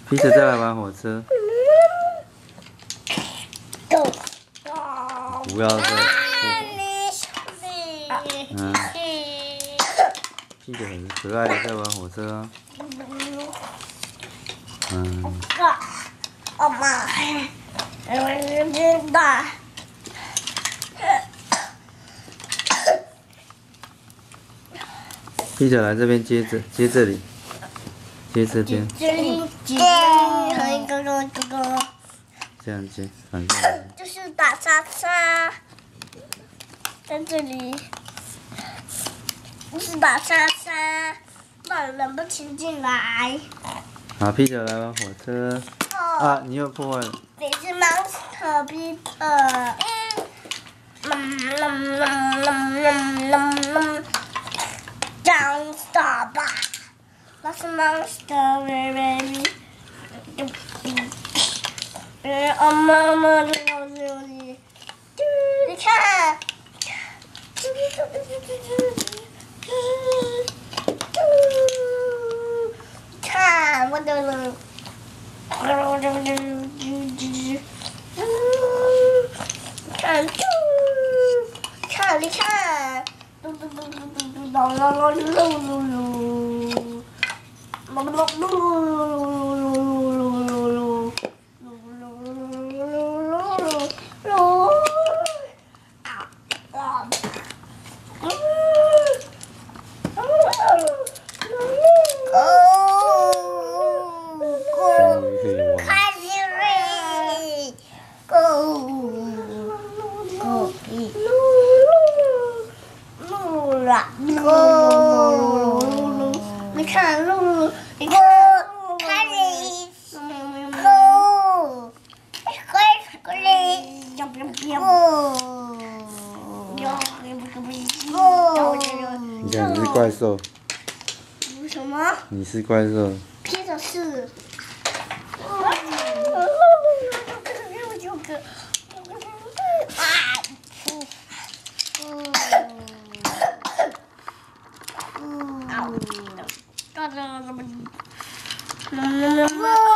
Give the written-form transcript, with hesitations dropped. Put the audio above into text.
Peter 再来玩火车。不要再。Peter 很可爱的在玩火车啊。 妈妈，我知道。 Peter 来这边接这里，接这边。这样接，反正。 就是打叉叉，在这里，就是打叉叉，让人不骑进来。 好 ，Peter 来玩火车。啊，你又破坏了。 你是 Monster Peter。Don't stop！ 那是 Monster Baby。妈妈这里，你看，看我的人，看，你看，嘟嘟嘟嘟嘟嘟，啦啦啦噜噜噜，啦啦噜。你看路，你看开始，路，过来， 你看你是怪兽。 什么？ 你是怪兽。 Peter 是。啊！